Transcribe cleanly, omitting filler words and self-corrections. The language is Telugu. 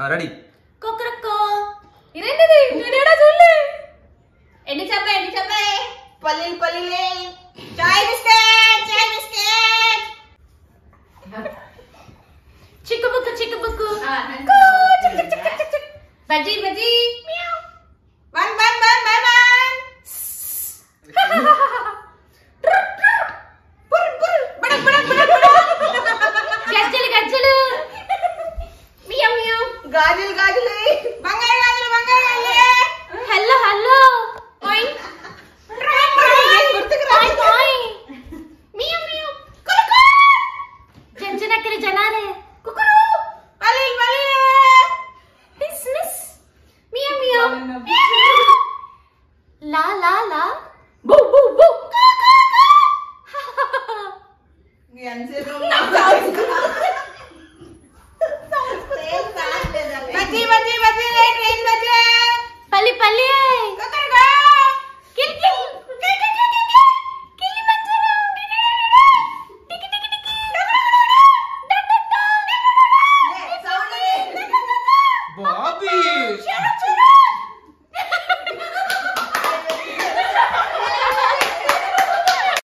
రెడీ. కొక్కరక్కో ఇదేంటిది నేనేడా చూడలే. ఎన్ని చెప్పాయి పల్లీలు పల్లీలే. చాయ్ బిస్కెట్ చిక్కుబుక్కు బజ్జీ వన్ గజ్జలు మియావ్ మియావ్ గాజులు బంగారు గాజులు హలో ఓయ్ గుర్తుకు ఓయ్ మియావ్ మియావ్ జంజనకరి జనాలే కుకురు పల్లీలు మిస్ మియావ్ మియావ్ లా బూ పల్లి బాబీ